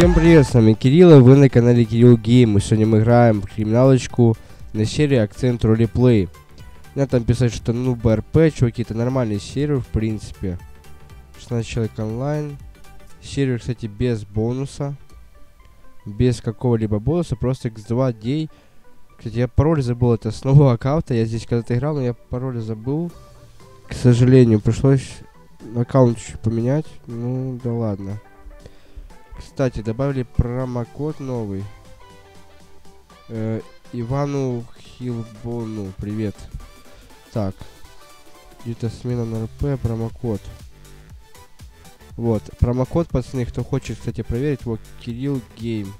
Всем привет, с вами Кирилл, и вы на канале Кирилл Гейм. И сегодня мы играем в криминалочку на серии Акцент Ролеплей. Надо там писать, что ну БРП, чуваки, это нормальный сервер, в принципе. 16 человек онлайн. Сервер, кстати, без бонуса. Без какого-либо бонуса, просто x2 дней. Кстати, я пароль забыл, это с нового аккаунта. Я здесь когда-то играл, но я пароль забыл. К сожалению, пришлось аккаунт чуть поменять. Ну, да ладно. Кстати, добавили промокод новый. Ивану Хилбону, привет. Так. Где-то смена на РП, промокод. Вот, промокод, пацаны, кто хочет, кстати, проверить, вот, Кирилл Гейм.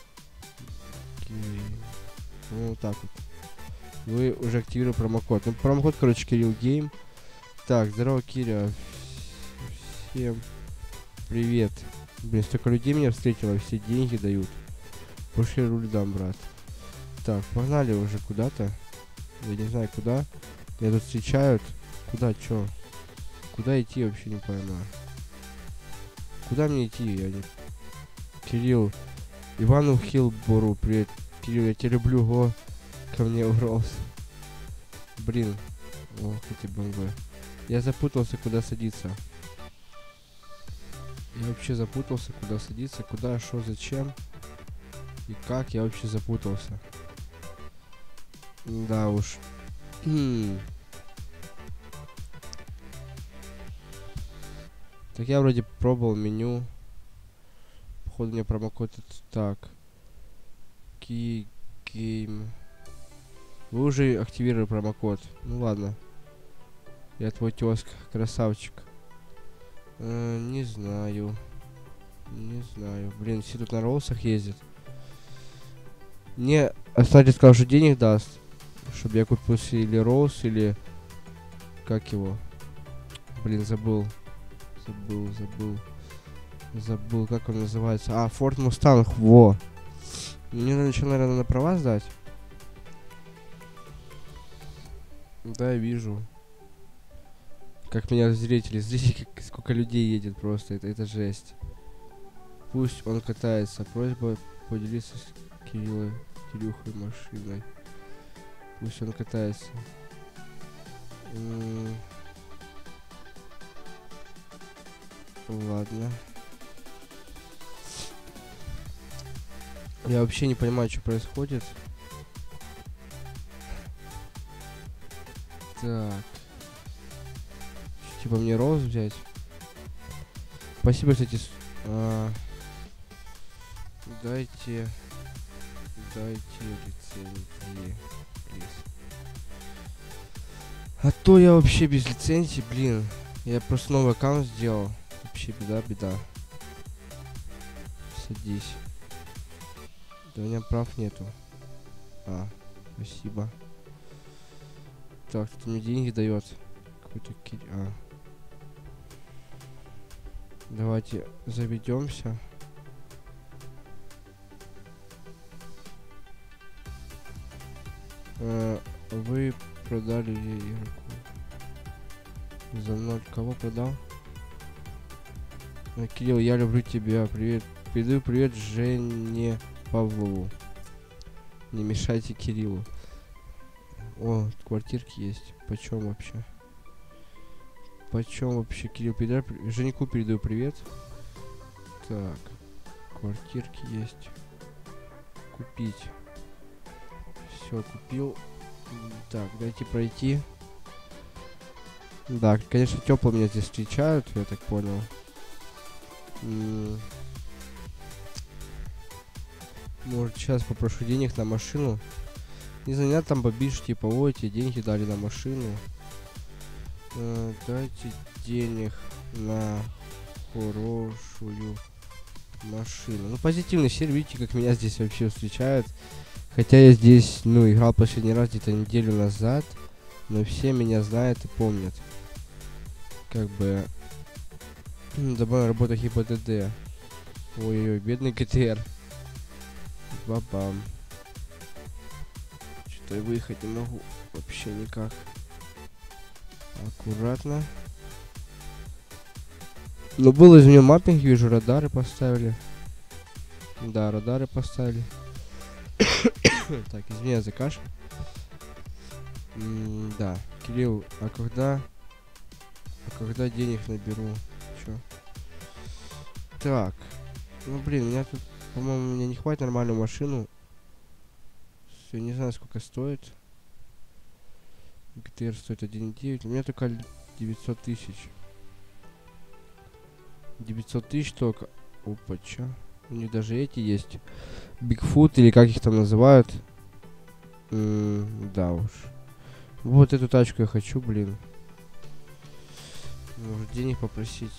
Ну, вот так вот. Вы уже активировали промокод. Ну, промокод, короче, Кирилл Гейм. Так, здорово, Киря. Всем привет. Блин, столько людей меня встретило, все деньги дают. Пошли руль дам, брат. Так, погнали уже куда-то. Я не знаю куда. Меня тут встречают. Куда, чё? Куда идти, вообще не понимаю. Куда мне идти, я не... Кирилл. Ивану Хилбору, привет. Кирилл, я тебя люблю, го. Ко мне урос. Блин. Ох, эти бомбы. Я запутался, куда садиться. Я вообще запутался, куда садиться, куда, что, зачем. И как, я вообще запутался. Да уж. Так я вроде пробовал меню. Походу мне промокод так. Game. Вы уже активировали промокод. Ну ладно. Я твой тезка, красавчик. Не знаю. Не знаю. Блин, все тут на роллсах ездят. Мне Остатик сказал, что денег даст. Чтобы я купил или роллс, или... Как его? Блин, забыл. Забыл, как он называется. А, Ford Mustang, во. Мне надо еще, наверное, на права сдать. Да, я вижу. Как меня встретили. Смотрите, сколько людей едет просто. Это жесть. Пусть он катается. Просьба поделиться с Кирюхой машиной. Пусть он катается. Ладно. Я вообще не понимаю, что происходит. Так. Типа мне роз взять. Спасибо, кстати. Дайте лицензии, плиз. А то я вообще без лицензии, блин. Я просто новый аккаунт сделал. Вообще беда. Садись. Да у меня прав нету. Спасибо. Так, тут мне деньги дает. Какой-то Давайте заведемся. Вы продали игроку за 0. Кого продал? Кирилл, я люблю тебя. Привет. Передаю привет Жене Павлову. Не мешайте Кириллу. О, квартирки есть. Почем вообще? Кирилл, передай, Женьку передаю привет. Так, квартирки есть. Купить. Все, купил. Так, дайте пройти. Да, конечно, тепло меня здесь встречают, я так понял. Может, сейчас попрошу денег на машину. Не знаю, меня там побишь, типа, ой, тебе деньги дали на машину. Дайте денег на хорошую машину. Ну, позитивный сервис, видите, как меня здесь вообще встречают. Хотя я здесь, ну, играл последний раз где-то неделю назад. Но все меня знают и помнят. Как бы... Добавим работа ГИБДД. Ой-ой-ой, бедный ГТР. Бабам. Что-то я выехать не могу. Вообще никак. Аккуратно. Но был из меня маппинг, вижу, радары поставили. Да, радары поставили. Так, извиняюсь за кашель. Да, Кирилл, а когда денег наберу? Чё? Так, ну блин, у меня тут, по-моему, мне не хватит нормальную машину. Всё, не знаю, сколько стоит. ГТР стоит 1,9. У меня только 900 тысяч. 900 тысяч только. Опа, чё? У них даже эти есть. Бигфут или как их там называют. Да уж. Вот эту тачку я хочу, блин. Может денег попросить.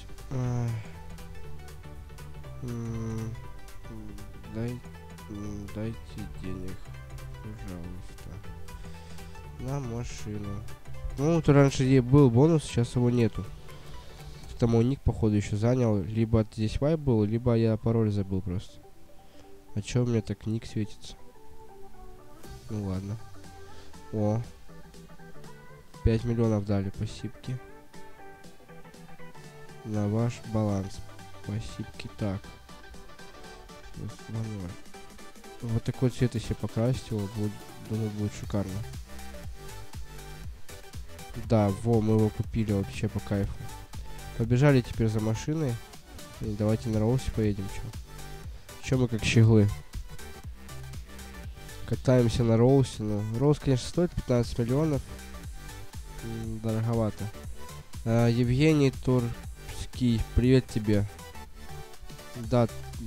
Дайте денег, пожалуйста. На машину. Ну, то раньше был бонус, сейчас его нету. Там мой ник, походу, еще занял. Либо здесь вайп был, либо я пароль забыл просто. А чё у меня так ник светится? Ну ладно. О. 5 миллионов дали, спасибки. На ваш баланс. Спасибки. Так. Вот такой цвет я себе покрасил. Думаю, будет шикарно. Да, во, мы его купили вообще по кайфу. Побежали теперь за машиной. И давайте на Роусе поедем, чё мы как щеглы. Катаемся на Роусе. Ну, Роуз, конечно, стоит 15 миллионов. Дороговато. Евгений Турский, привет тебе. Да.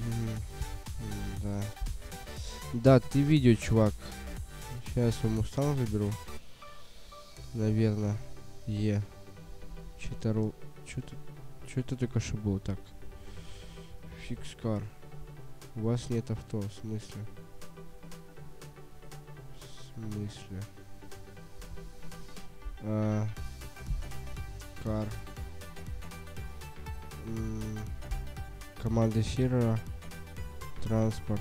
Да. Да, ты видео, чувак. Сейчас я Мустанг заберу. Наверное. Читеру. Что это только что было так? Фикскар. У вас нет авто, в смысле? Кар. Команда сервера. Транспорт.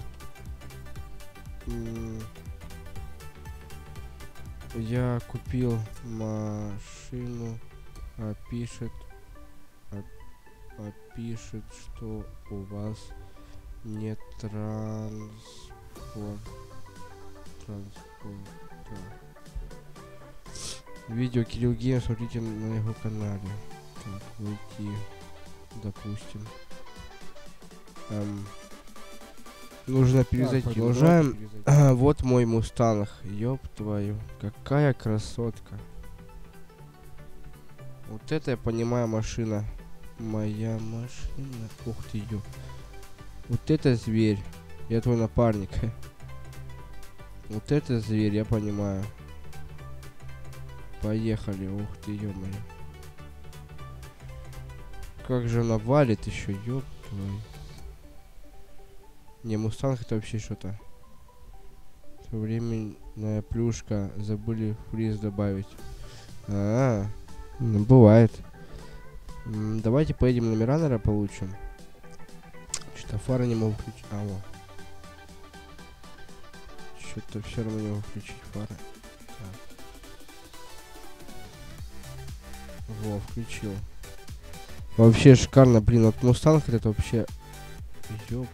Я купил машину, пишет, что у вас нет транспорта. Видео Кирилл Гейм смотрите на его канале. Так, выйти, допустим. Нужно перезайти. Так, продолжаем. Вот мой Мустанг. Ёб твою. Какая красотка. Вот это я понимаю машина. Моя машина. Ух ты, ёб. Вот это зверь. Я твой напарник. Вот это зверь, я понимаю. Поехали. Ух ты, ё-моё. Как же она валит еще, ёб твою. Не, Мустанг это вообще что-то. Временная плюшка. Забыли фриз добавить. Ну, бывает. Давайте поедем номера, наверное, получим. Что-то фары не могу включить. Во. Что-то все равно не могу включить фары. Так. Во, включил. Вообще шикарно, блин. Вот Мустанг это вообще... Ёп.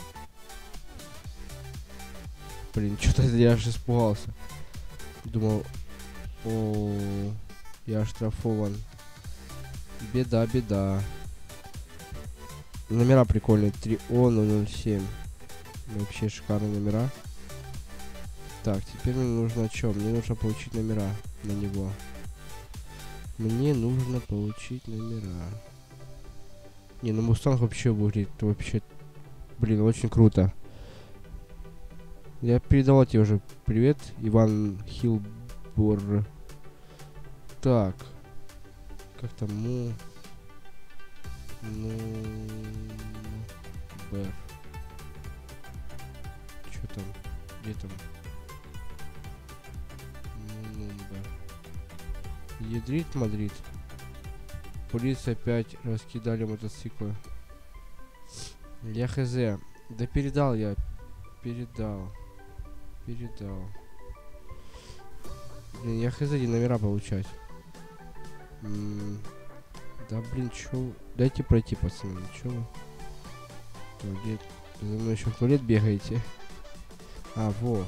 Блин, что-то я аж испугался. Думал, я оштрафован. Беда, беда. Номера прикольные. 3О007. Вообще шикарные номера. Так, теперь мне нужно что? Мне нужно получить номера на него. Мне нужно получить номера. Не, ну Мустанг вообще выглядит вообще... Блин, очень круто. Я передавал тебе уже привет, Иван Хилбор. Так. Как там? Б. Чё там? Где там? Ядрит Мадрид. Полиция опять раскидали мотоциклы. Я хз. Да передал я. Передал. Блин, я хз где номера получать. Да блин, чё? Дайте пройти, пацаны. Чё вы? Туалет. За мной еще в туалет бегаете. А, во.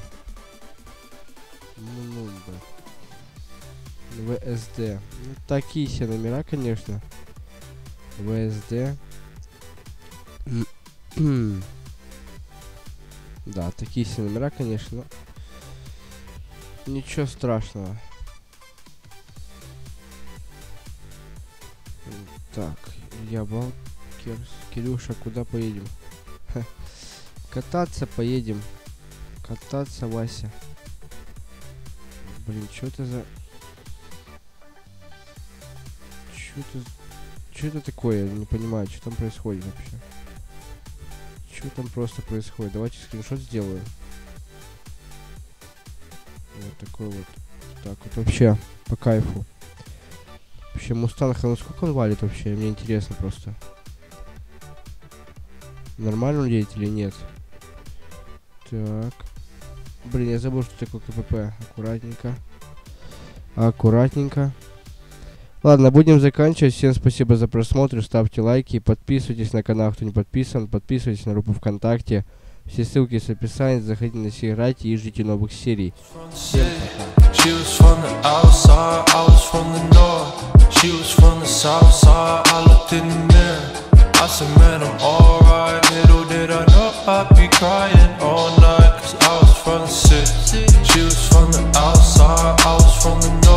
Мунумба. ВСД. Ну, такие все номера, конечно. ВСД. Да, такие все номера, конечно. Ничего страшного. Так, я Балкерс. Кирюша, куда поедем? Ха. Кататься поедем. Кататься, Вася. Блин, что это за... Что это такое? Я не понимаю, что там происходит вообще. Что там просто происходит? Давайте скриншот сделаю. Вот такой вот. Так вот вообще, по кайфу. Вообще, Мустанг, ну сколько он валит вообще? Мне интересно просто. Нормально он едет или нет? Так. Блин, я забыл, что такое КПП. Аккуратненько. Аккуратненько. Ладно, будем заканчивать. Всем спасибо за просмотр. Ставьте лайки. Подписывайтесь на канал, кто не подписан. Подписывайтесь на группу ВКонтакте. Все ссылки в описании. Заходите на все, играйте и ждите новых серий. Всем пока.